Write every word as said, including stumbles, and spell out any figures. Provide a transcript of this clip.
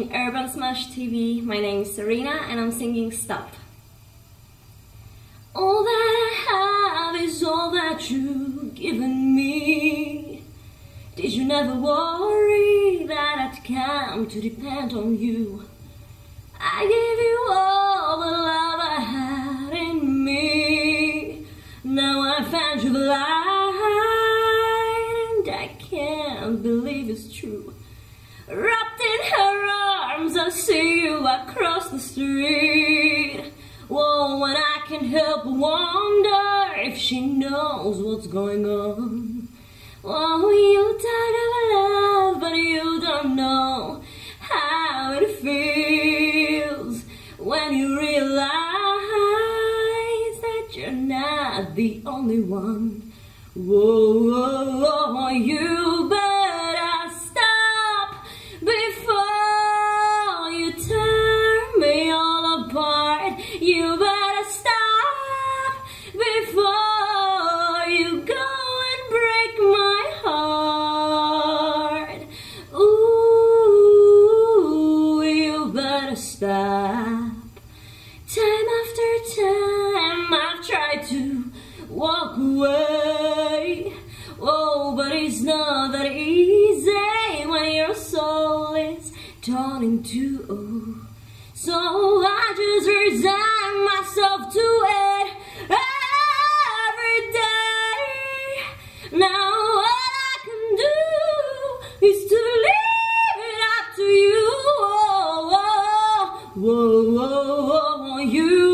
watching Urban Smash T V. My name is Serena and I'm singing Stop. All that I have is all that you've given me. Did you never worry that I'd come to depend on you? I gave you all the love I had in me. Now I found you blind, I can't believe it's true. Wrapped in her arms, I see you across the street. Whoa, and I can't help but wonder if she knows what's going on. Oh, you talk of love, but you don't know how it feels when you realize that you're not the only one. Whoa, whoa, whoa, you better stop before you tear me all apart. You better stop before you go and break my heart. Ooh, you better stop. Time after time I've tried to walk away. Oh, but it's not that easy when your soul is torn in two. So I just resign myself to it every day. Now all I can do is to leave it up to you. Whoa, whoa, whoa, whoa, whoa, you